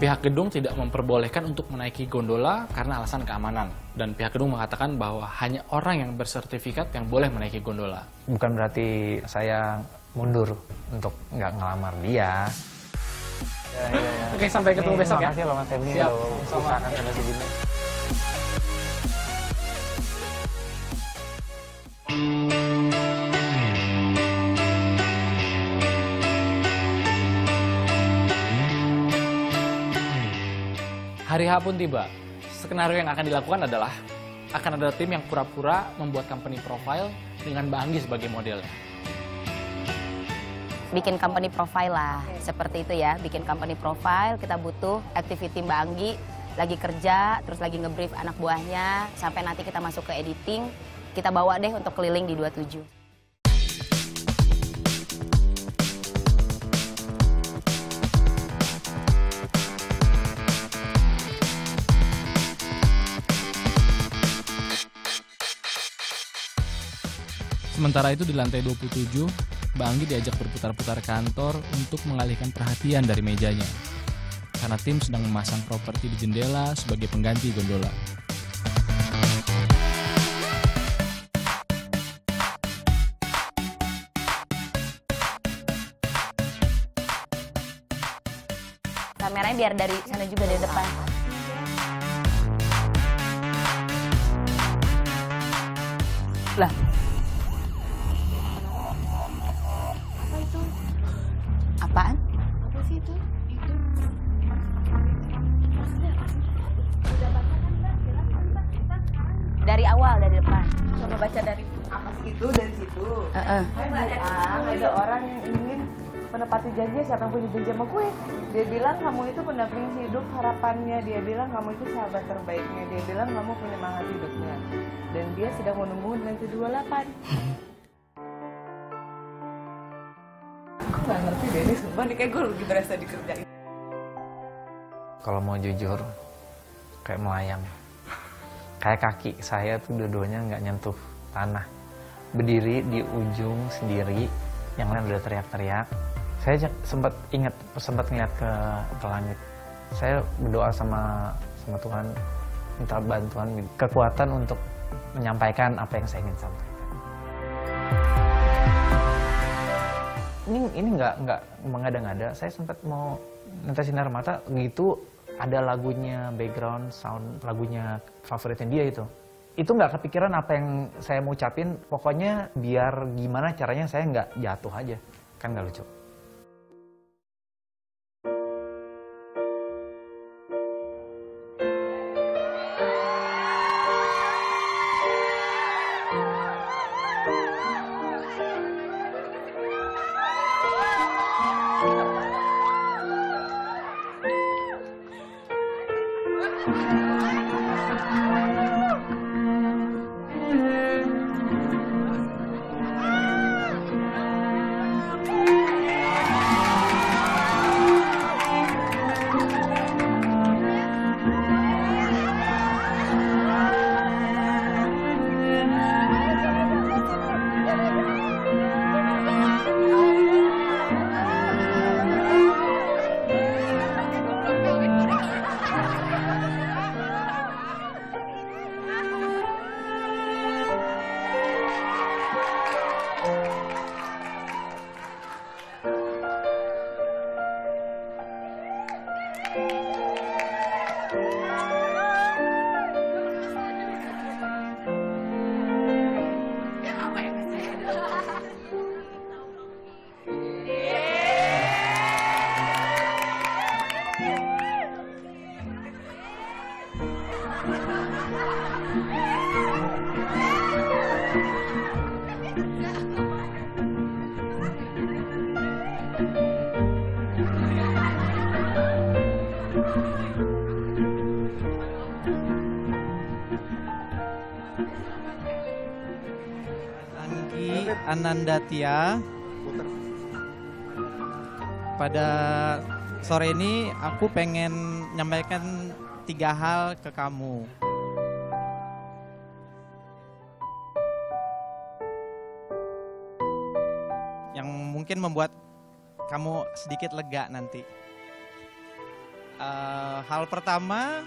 pihak gedung tidak memperbolehkan untuk menaiki gondola karena alasan keamanan. Dan pihak gedung mengatakan bahwa hanya orang yang bersertifikat yang boleh menaiki gondola. Bukan berarti saya mundur untuk nggak ngelamar dia. Oke, sampai ketemu besok ya. Terima kasih loh Mas Emil. Siap. Usahakan sampai segini. Hari H pun tiba. Skenario yang akan dilakukan adalah akan ada tim yang pura-pura membuat company profile dengan Mbak Anggi sebagai modelnya. Bikin company profile lah, seperti itu ya. Bikin company profile, kita butuh activity Mbak Anggi lagi kerja, terus lagi ngebrief anak buahnya, sampai nanti kita masuk ke editing, kita bawa deh untuk keliling di 27. Sementara itu di lantai 27, Mbak Anggi diajak berputar-putar kantor untuk mengalihkan perhatian dari mejanya. Karena tim sedang memasang properti di jendela sebagai pengganti gondola. Kameranya biar dari sana juga, dari depan. Lah. Apa itu? Apaan? Apa sih itu? Itu. Maksudnya apa sih? Udah baca kan, Mbak? Jelaskan, Mbak. Kita sekarang Dari awal, dari depan. coba baca dari apa sih itu, dari situ. Ada orang yang ingin menepati janji. Siapa yang punya janji sama gue? Dia bilang kamu itu pendamping hidup harapannya. Dia bilang kamu itu sahabat terbaiknya. Dia bilang kamu penyemangat hidupnya. Dan dia sedang menunggu dengan ke-28. Aku nggak ngerti deh ini, sumpah nih kayak gue lagi berasa dikerjain. Kalau mau jujur, kayak melayang. Kayak kaki saya tuh dua-duanya nggak nyentuh tanah. Berdiri di ujung sendiri, yang lain udah teriak-teriak. Saya sempat ngeliat ke langit. Saya berdoa sama Tuhan, minta bantuan, kekuatan untuk menyampaikan apa yang saya ingin sampaikan. Ini nggak mengada-ngada. Saya sempat mau netesin air mata gitu. Ada lagunya, background sound lagunya favoritnya dia itu. Itu nggak kepikiran apa yang saya mau ucapin. Pokoknya biar gimana caranya saya nggak jatuh aja, kan nggak lucu. Anggi Anandatia. Pada sore ini aku pengen nyampaikan 3 hal ke kamu. Yang mungkin membuat kamu sedikit lega nanti. Hal pertama,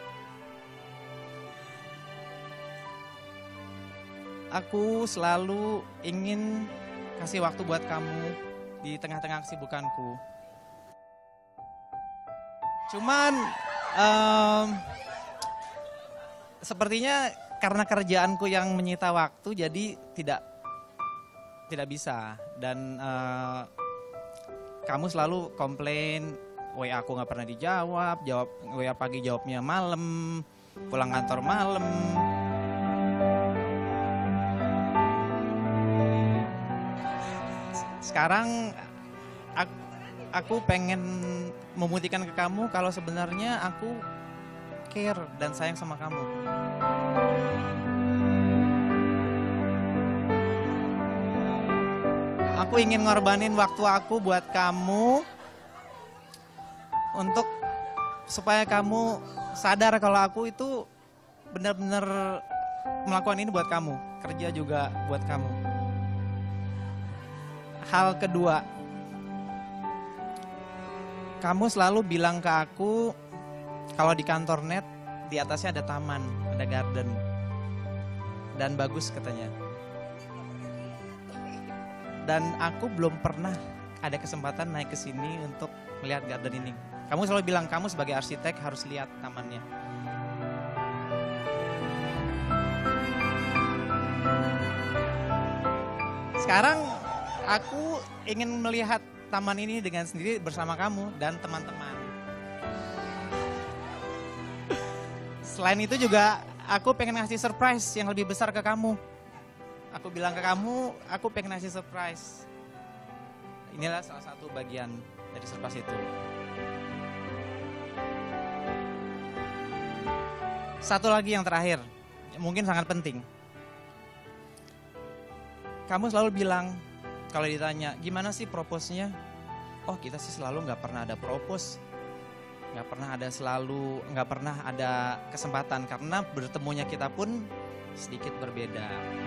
aku selalu ingin kasih waktu buat kamu di tengah-tengah kesibukanku. Cuman sepertinya karena kerjaanku yang menyita waktu, jadi tidak bisa. Dan kamu selalu komplain, WA aku nggak pernah dijawab, WA pagi jawabnya malam, pulang kantor malam. Sekarang aku pengen membuktikan ke kamu kalau sebenarnya aku care dan sayang sama kamu. Aku ingin ngorbanin waktu aku buat kamu untuk supaya kamu sadar kalau aku itu benar-benar melakukan ini buat kamu, kerja juga buat kamu. Hal kedua, kamu selalu bilang ke aku kalau di kantor net di atasnya ada taman, ada garden, dan bagus katanya. Dan aku belum pernah ada kesempatan naik ke sini untuk melihat garden ini. Kamu selalu bilang kamu sebagai arsitek harus lihat tamannya. Sekarang aku ingin melihat taman ini dengan sendiri bersama kamu dan teman-teman. Selain itu juga aku pengen ngasih surprise yang lebih besar ke kamu. Aku bilang ke kamu, aku pengen ngasih surprise. Inilah salah satu bagian dari surprise itu. Satu lagi yang terakhir, mungkin sangat penting. Kamu selalu bilang, kalau ditanya, gimana sih propose-nya? Oh, kita sih selalu nggak pernah ada propose. Nggak pernah ada kesempatan, karena bertemunya kita pun sedikit berbeda.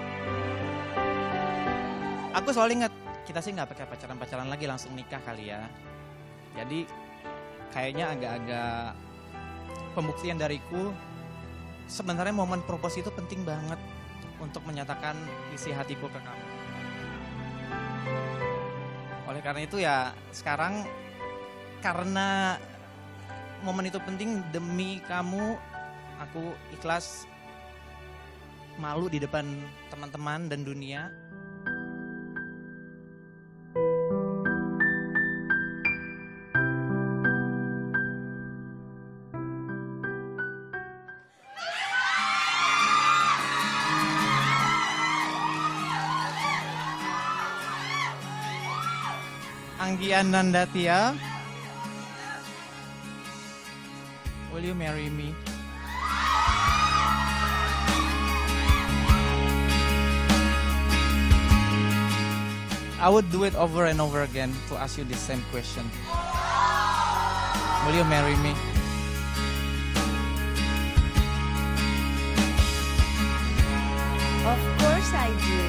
Aku selalu ingat, kita sih nggak pakai pacaran-pacaran lagi, langsung nikah kali ya. Jadi kayaknya agak-agak pembuktian dariku, sebenarnya momen propose itu penting banget untuk menyatakan isi hatiku ke kamu. Oleh karena itu ya sekarang, karena momen itu penting demi kamu, aku ikhlas malu di depan teman-teman dan dunia. Anggi Anandatia, will you marry me? I would do it over and over again to ask you the same question. Will you marry me? Of course I do.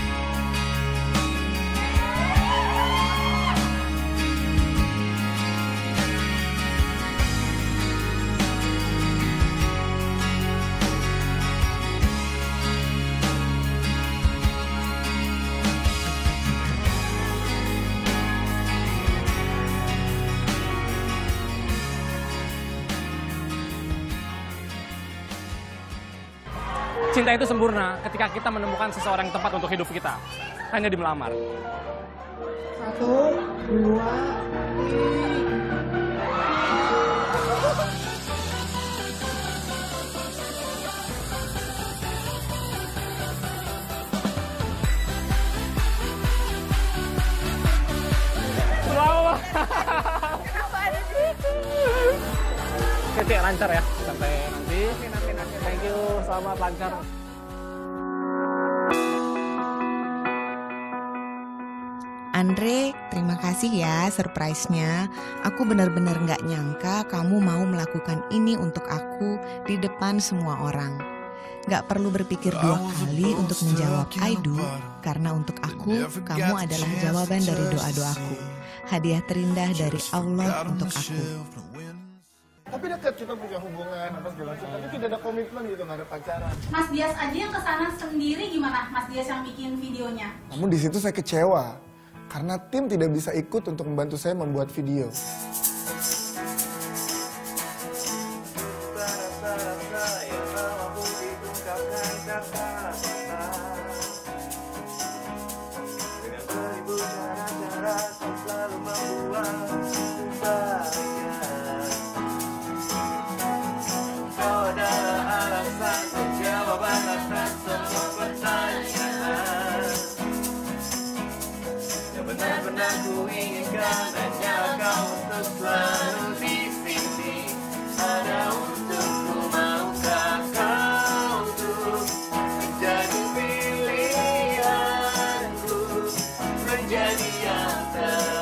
Cinta itu sempurna ketika kita menemukan seseorang yang tepat untuk hidup kita. Hanya di melamar. 1, 2, 3. Selamat. Kenapa ada di situ? Oke, lancar ya. Sampai nanti. Thank you. Selamat lancar. Andre, terima kasih ya surprise-nya. Aku benar-benar nggak nyangka kamu mau melakukan ini untuk aku di depan semua orang. Nggak perlu berpikir dua kali untuk menjawab I do, karena untuk aku, kamu adalah jawaban dari doa-doaku. Hadiah terindah dari Allah untuk aku. Tapi dekat, kita punya hubungan apa segala macam, tapi tidak ada komitmen gitu, nggak ada pacaran. Mas Dias aja yang kesana sendiri gimana? Mas Dias yang bikin videonya? Namun di situ saya kecewa karena tim tidak bisa ikut untuk membantu saya membuat video. Benar-benar ku inginkan hanya kau untuk selalu di sini. Ada untukku, maukah kau untuk menjadi pilihanku, menjadi yang